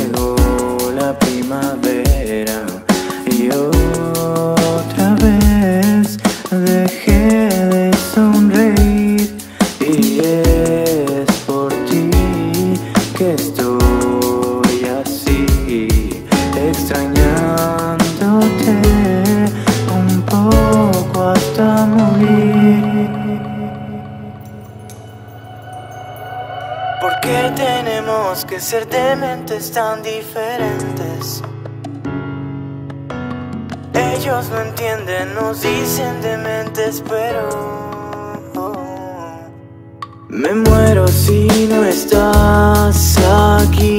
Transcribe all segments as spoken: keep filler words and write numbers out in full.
llegó la primavera y otra vez dejé de sonreír, y es por ti que estoy así, extrañándote un poco hasta morir. ¿Por qué tenemos que ser de mentes tan diferentes? Ellos no entienden, nos dicen dementes, pero me muero si no estás aquí.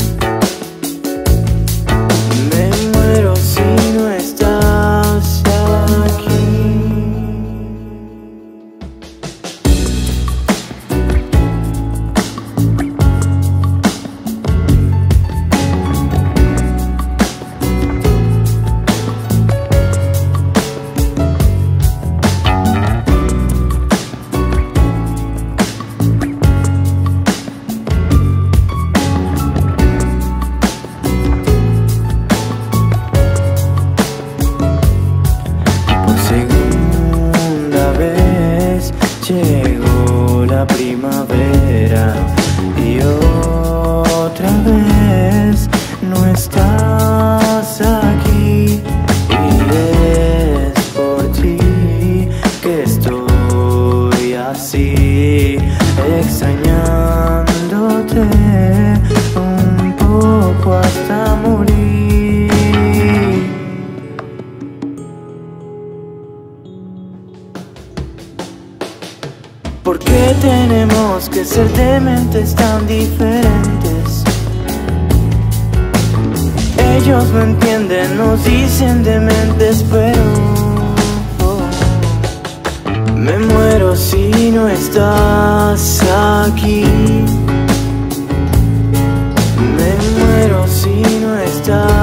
Me muero si no estás aquí. Llegó la primavera y otra vez no estás aquí, y es por ti que estoy así, extrañándote un poco hasta morir. ¿Por qué tenemos que ser de mentes tan diferentes? Ellos no entienden, nos dicen dementes, pero me muero si no estás aquí. Me muero si no estás